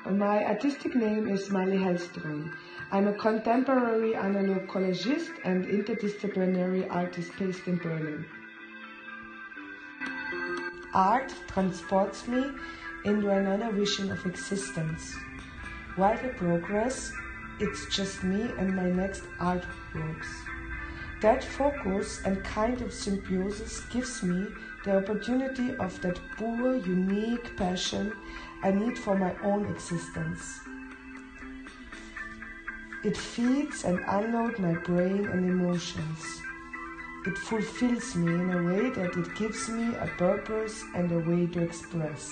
My artistic name is Marley Hellström. I'm a contemporary analog collagist and interdisciplinary artist based in Berlin. Art transports me into another vision of existence. While I progress, it's just me and my next artworks. That focus and kind of symbiosis gives me the opportunity of that pure, unique passion I need for my own existence. It feeds and unloads my brain and emotions. It fulfills me in a way that it gives me a purpose and a way to express.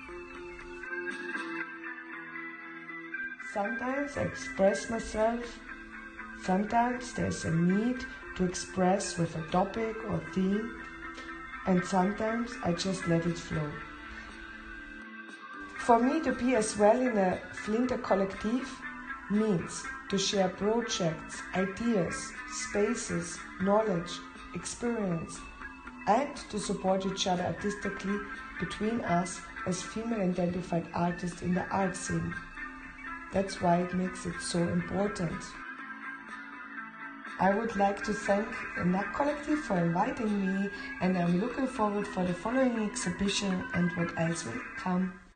Sometimes I express myself, sometimes there's a need to express with a topic or theme, and sometimes I just let it flow. For me to be as well in a Flinter collective means to share projects, ideas, spaces, knowledge, experience, and to support each other artistically between us as female-identified artists in the art scene. That's why it makes it so important. I would like to thank the NAC Collective for inviting me, and I'm looking forward for the following exhibition and what else will come.